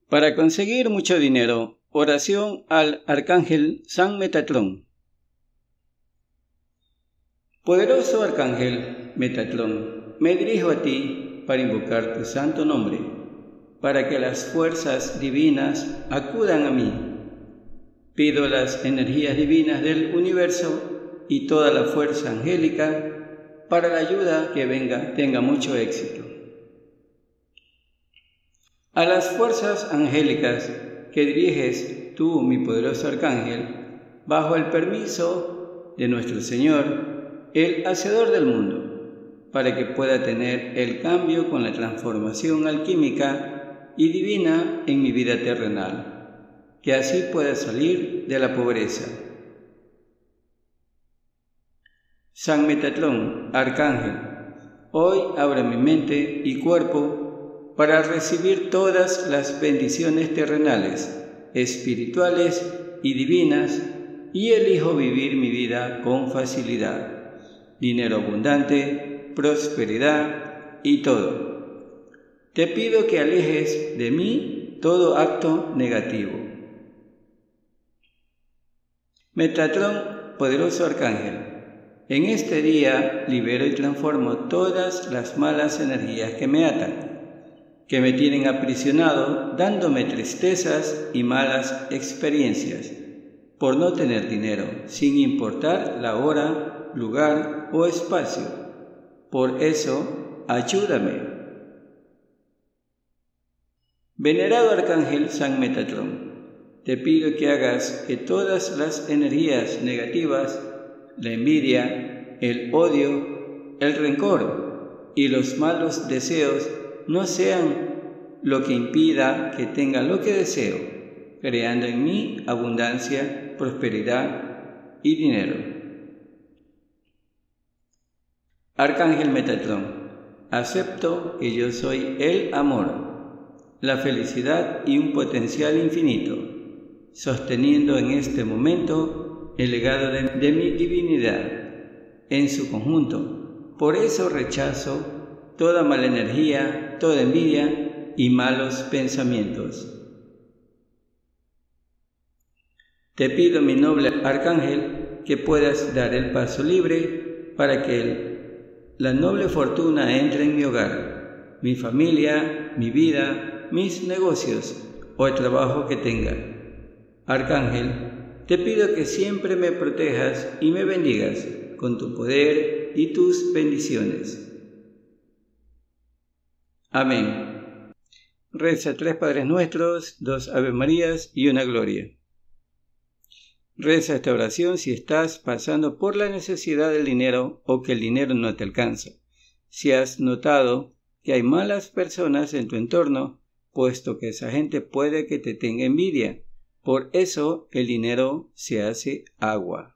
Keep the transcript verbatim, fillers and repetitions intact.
Para conseguir mucho dinero, oración al Arcángel San Metatrón. Poderoso Arcángel Metatrón, me dirijo a ti para invocar tu santo nombre, para que las fuerzas divinas acudan a mí. Pido las energías divinas del universo y toda la fuerza angélica para la ayuda que venga tenga mucho éxito. A las fuerzas angélicas que diriges tú, mi poderoso Arcángel, bajo el permiso de nuestro Señor, el Hacedor del mundo, para que pueda tener el cambio con la transformación alquímica y divina en mi vida terrenal, que así pueda salir de la pobreza. San Metatrón, Arcángel, hoy abre mi mente y cuerpo para recibir todas las bendiciones terrenales, espirituales y divinas, y elijo vivir mi vida con facilidad, dinero abundante, prosperidad y todo. Te pido que alejes de mí todo acto negativo. Metatrón, poderoso Arcángel, en este día libero y transformo todas las malas energías que me atan, que me tienen aprisionado, dándome tristezas y malas experiencias, por no tener dinero, sin importar la hora, lugar o espacio. Por eso, ayúdame. Venerado Arcángel San Metatrón, te pido que hagas que todas las energías negativas, la envidia, el odio, el rencor y los malos deseos no sean lo que impida que tenga lo que deseo, creando en mí abundancia, prosperidad y dinero. Arcángel Metatrón, acepto que yo soy el amor, la felicidad y un potencial infinito, sosteniendo en este momento el legado de, de mi divinidad en su conjunto. Por eso rechazo toda mala energía, toda envidia y malos pensamientos. Te pido, mi noble Arcángel, que puedas dar el paso libre para que el, la noble fortuna entre en mi hogar, mi familia, mi vida, mis negocios o el trabajo que tenga. Arcángel, te pido que siempre me protejas y me bendigas con tu poder y tus bendiciones. Amén. Reza tres Padres Nuestros, dos Ave Marías y una Gloria. Reza esta oración si estás pasando por la necesidad del dinero o que el dinero no te alcanza. Si has notado que hay malas personas en tu entorno, puesto que esa gente puede que te tenga envidia. Por eso el dinero se hace agua.